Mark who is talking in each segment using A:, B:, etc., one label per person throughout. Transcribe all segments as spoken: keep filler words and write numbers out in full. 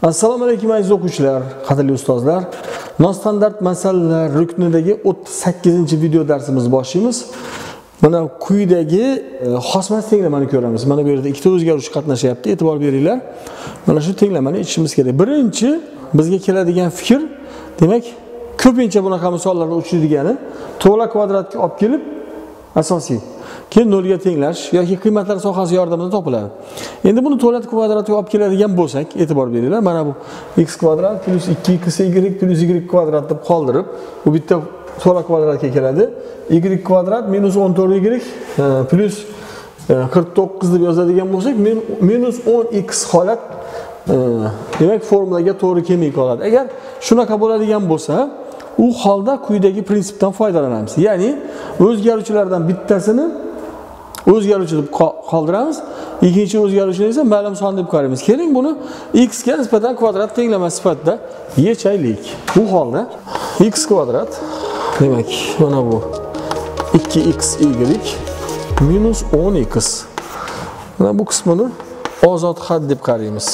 A: Assalomu alaykum aziz o'quvchilar, qadrli ustozlar. Nostandart masalalar ruknidagi o'ttiz sakkizinchi video darsimizni boshlaymiz. Mana quyidagi xosmas tenglamani ko'ramiz. Mana bu yerda ikkita o'zgaruvchi qatnashyapti, e'tibor beringlar. Mana shu tenglamani yechishimiz kerak. Birinchi bizga keladigan fikr, demak, ko'pincha bunaqa misollarda uchraydigani to'la kvadratga olib kelib asosiy keyin nolga tenglash yoki qiymatlar sohasi yordamida topiladi. Endi buni to'la kvadratga olib keladigan bo'lsak, e'tibor beringlar. Mana bu x kvadrat plus ikki x y plus y kvadrat deb qoldirib, bu bitta to'la kvadratga keladi. Y kvadrat minus o'n to'rt y plus qirq to'qqiz deb yozadigan bo'lsak, minus o'n x holat demak formulaga to'g'ri kelmay qoladi. Agar shunaqa bo'ladigan bo'lsa, u holda quyidagi prinsipdan foydalanamiz. Ya'ni o'zgaruvchilardan bittasini o'zgaruvchi deb qoldiramiz, ikkinchi o'zgaruvchini esa ma'lum son deb qaraymiz. Keling buni x ga nisbatan kvadrat tenglama sifatida yechaylik. Bu holda x kvadrat, demak, mana bu ikki x y minus o'n x. Mana bu qismini ozod had deb qaraymiz.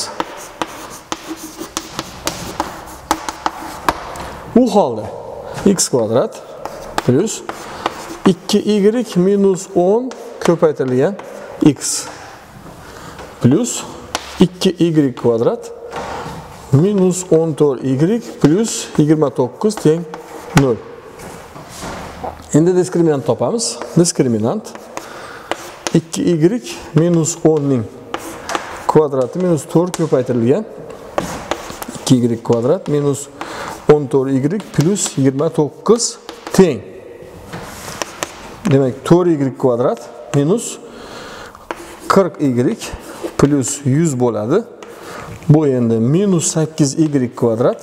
A: Bu holda x kvadrat plus ikki y minus o'n ko'paytirilgan x plus ikki y kvadrat minus o'n to'rt y plus yigirma to'qqiz teng nol. Endi diskriminant topamiz. Diskriminant ikki y minus o'n ning kvadrati minus to'rt ko'paytirilgan ikki y kvadrat minus o'n to'rt y plus yigirma to'qqiz teng. Demak, to'rt y kvadrat minus qirq y plus yuz bo'ladi. Bu endi minus sakkiz y kvadrat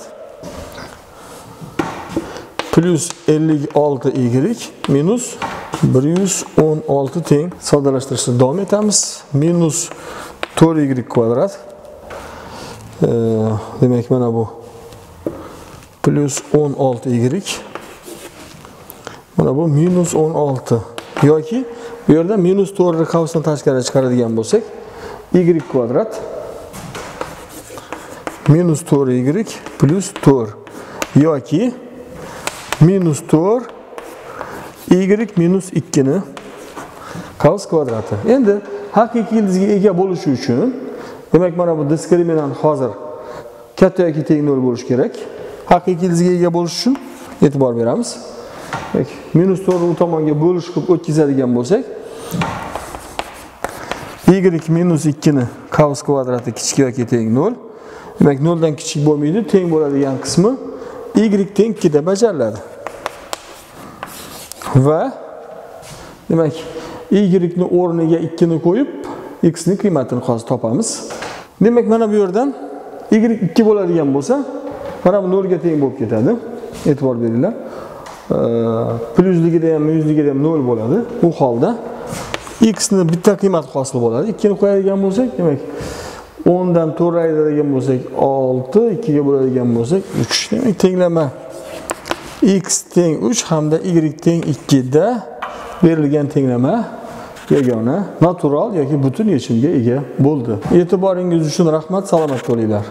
A: plus ellik olti y minus bir yuz o'n olti teng. Soddalashtirishni davom etamiz. Minus to'rt y kvadrat. Ee, demak, mana bu plus o'n olti y. Mana bu minus o'n olti. Yoki bu yerda minus to'rtni qavsdan tashqariga chiqaradigan bo'lsak, y kvadrat minus to'rt y plus to'rt yoki minus to'rt y minus ikki ni qavs kvadrati. Endi haqiqiy ildizga ega bo'lishi uchun, demak, mana bu diskriminant hozir katta yoki teng nol bo'lishi kerak. Haqiqiy ildizga ega bo'lish uchun e'tibor beramiz. Minus to'rt u tomonga bo'lish qilib o'tkazadigan bo'lsak, y minus ikki ni qavs kvadrati kichik yoki teng nol. Demak, nol dan kichik bo'lmaydi, teng bo'ladigan qismi y teng ikki da bajariladi. Va demak, y ni o'rniga ikki ni qo'yib, x ni qiymatini hozir topamiz. Demak, mana bu yerdan y ikki bo'ladigan bo'lsa, mana bu nol ga teng bo'lib ketadi. E'tibor beringlar. Plyusligida ham, minusligida ham nol bo'ladi. Bu holda x ni bitta qiymat hosil bo'ladi. ikki ni qo'yadigan bo'lsak, demak, o'n dan to'rt ayiradigan bo'lsak olti, ikki ga bo'ladigan bo'lsak uch. Demak, tenglama x teng uch hamda y teng ikki da berilgan tenglama yagona natural yoki butun yechimga ega bo'ldi. E'tiboringiz uchun rahmat, salomat bo'linglar.